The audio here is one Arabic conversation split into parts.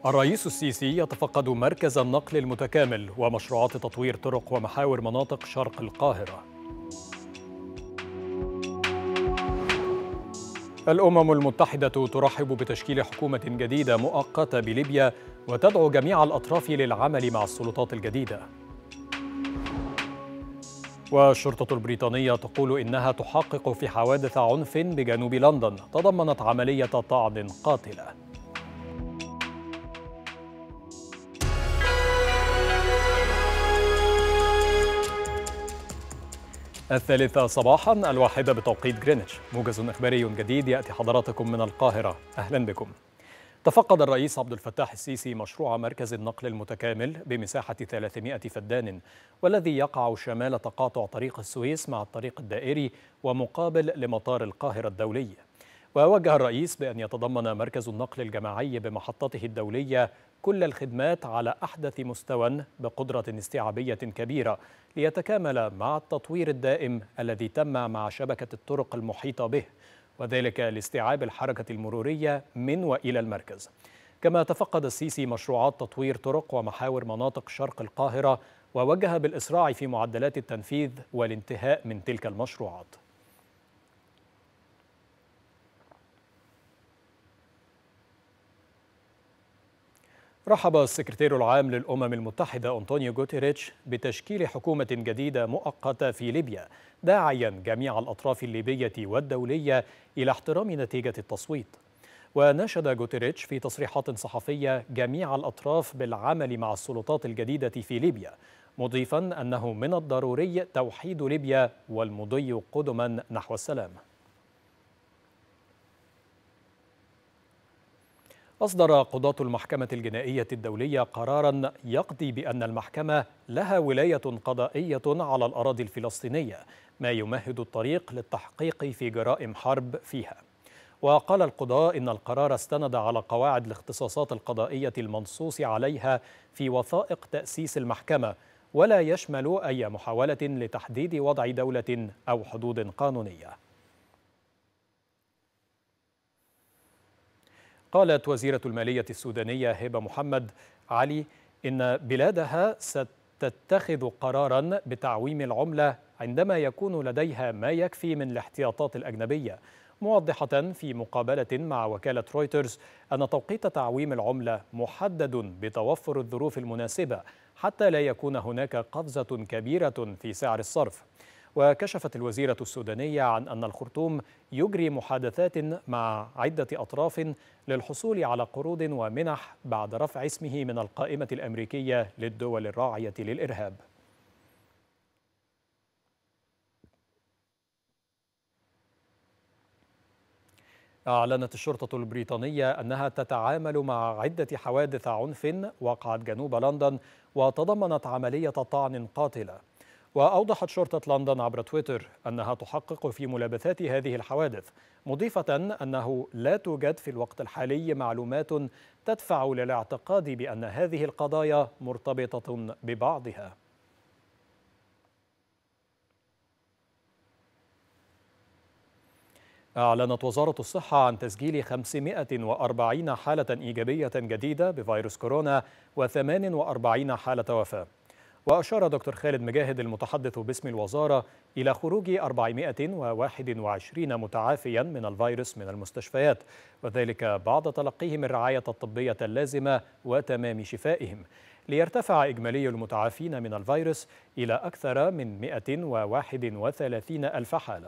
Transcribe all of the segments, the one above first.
الرئيس السيسي يتفقد مركز النقل المتكامل ومشروعات تطوير طرق ومحاور مناطق شرق القاهرة. الأمم المتحدة ترحب بتشكيل حكومة جديدة مؤقتة بليبيا وتدعو جميع الأطراف للعمل مع السلطات الجديدة. والشرطة البريطانية تقول إنها تحقق في حوادث عنف بجنوب لندن تضمنت عملية طعن قاتلة. 1:03 صباحا، 1 بتوقيت جرينتش. موجز إخباري جديد يأتي حضراتكم من القاهرة. أهلا بكم. تفقد الرئيس عبد الفتاح السيسي مشروع مركز النقل المتكامل بمساحة 300 فدان، والذي يقع شمال تقاطع طريق السويس مع الطريق الدائري ومقابل لمطار القاهرة الدولي. ووجه الرئيس بأن يتضمن مركز النقل الجماعي بمحطته الدولية كل الخدمات على أحدث مستوى بقدرة استيعابية كبيرة ليتكامل مع التطوير الدائم الذي تم مع شبكة الطرق المحيطة به، وذلك لاستيعاب الحركة المرورية من وإلى المركز. كما تفقد السيسي مشروعات تطوير طرق ومحاور مناطق شرق القاهرة، ووجه بالإسراع في معدلات التنفيذ والانتهاء من تلك المشروعات. رحب السكرتير العام للأمم المتحدة أنطونيو غوتيريتش بتشكيل حكومة جديدة مؤقتة في ليبيا، داعيا جميع الأطراف الليبية والدولية إلى احترام نتيجة التصويت. وناشد غوتيريتش في تصريحات صحفية جميع الأطراف بالعمل مع السلطات الجديدة في ليبيا، مضيفا أنه من الضروري توحيد ليبيا والمضي قدما نحو السلام. أصدر قضاة المحكمة الجنائية الدولية قراراً يقضي بأن المحكمة لها ولاية قضائية على الأراضي الفلسطينية، ما يمهد الطريق للتحقيق في جرائم حرب فيها. وقال القضاة إن القرار استند على قواعد الاختصاصات القضائية المنصوص عليها في وثائق تأسيس المحكمة، ولا يشمل أي محاولة لتحديد وضع دولة أو حدود قانونية. قالت وزيرة المالية السودانية هبة محمد علي إن بلادها ستتخذ قراراً بتعويم العملة عندما يكون لديها ما يكفي من الاحتياطات الأجنبية، موضحة في مقابلة مع وكالة رويترز أن توقيت تعويم العملة محدد بتوفر الظروف المناسبة حتى لا يكون هناك قفزة كبيرة في سعر الصرف. وكشفت الوزيرة السودانية عن أن الخرطوم يجري محادثات مع عدة أطراف للحصول على قروض ومنح بعد رفع اسمه من القائمة الأمريكية للدول الراعية للإرهاب. أعلنت الشرطة البريطانية أنها تتعامل مع عدة حوادث عنف وقعت جنوب لندن وتضمنت عملية طعن قاتلة. وأوضحت شرطة لندن عبر تويتر أنها تحقق في ملابسات هذه الحوادث، مضيفة أنه لا توجد في الوقت الحالي معلومات تدفع للاعتقاد بأن هذه القضايا مرتبطة ببعضها. أعلنت وزارة الصحة عن تسجيل 540 حالة إيجابية جديدة بفيروس كورونا و48 حالة وفاة. وأشار دكتور خالد مجاهد المتحدث باسم الوزارة إلى خروج 421 متعافيا من الفيروس من المستشفيات، وذلك بعد تلقيهم الرعاية الطبية اللازمة وتمام شفائهم، ليرتفع إجمالي المتعافين من الفيروس إلى أكثر من 131 ألف حالة.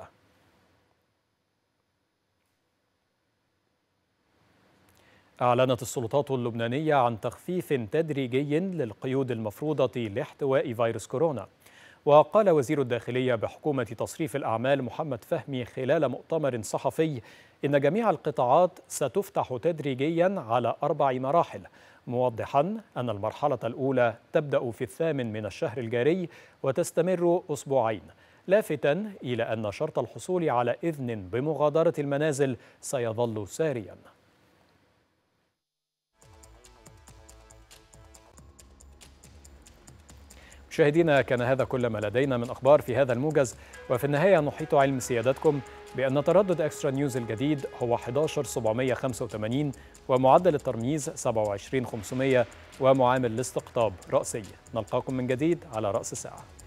أعلنت السلطات اللبنانية عن تخفيف تدريجي للقيود المفروضة لاحتواء فيروس كورونا. وقال وزير الداخلية بحكومة تصريف الأعمال محمد فهمي خلال مؤتمر صحفي إن جميع القطاعات ستفتح تدريجيا على 4 مراحل، موضحا أن المرحلة الأولى تبدأ في 8 من الشهر الجاري وتستمر أسبوعين، لافتا إلى أن شرط الحصول على إذن بمغادرة المنازل سيظل ساريا. مشاهدينا، كان هذا كل ما لدينا من أخبار في هذا الموجز، وفي النهاية نحيط علم سيادتكم بأن تردد إكسترا نيوز الجديد هو 11785 ومعدل الترميز 27500 ومعامل الاستقطاب رأسي. نلقاكم من جديد على رأس الساعة.